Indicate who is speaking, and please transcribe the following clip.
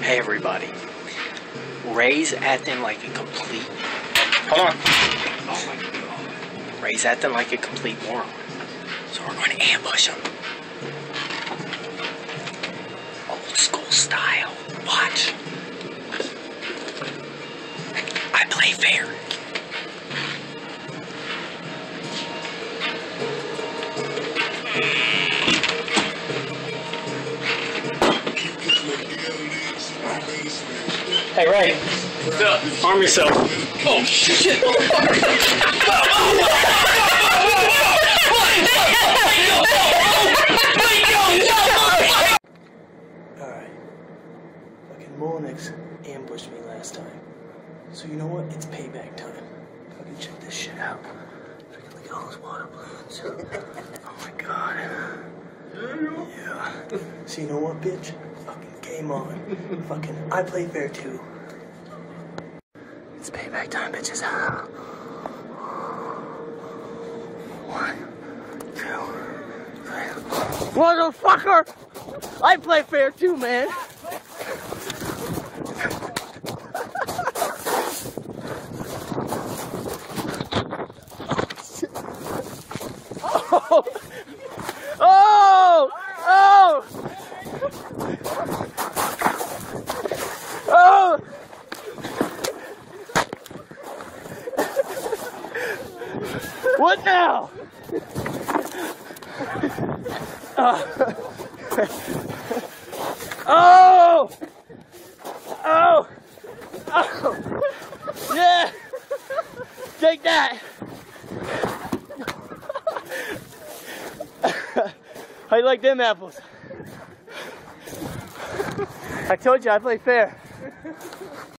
Speaker 1: Hey everybody. Ray's acting like a complete... Hold on. Oh my God. Ray's acting like a complete moron. So we're going to ambush him. Old school style. Watch. I play fair. Hey Ray, what's up? Arm yourself. Oh shit! Alright. Fucking Molnix ambushed me last time. So you know what? It's payback time. Fucking check this shit out. Fucking look at all those water balloons. Oh my god. Yeah. So you know what, bitch? Fucking game on. Fucking I play fair too. It's payback time, bitches. 1, 2, 3. Motherfucker! I play fair too, man. Oh! Oh! Oh! Oh! What now? Oh! Oh! Oh! Yeah! Take that! How you like them apples? I told you I play fair.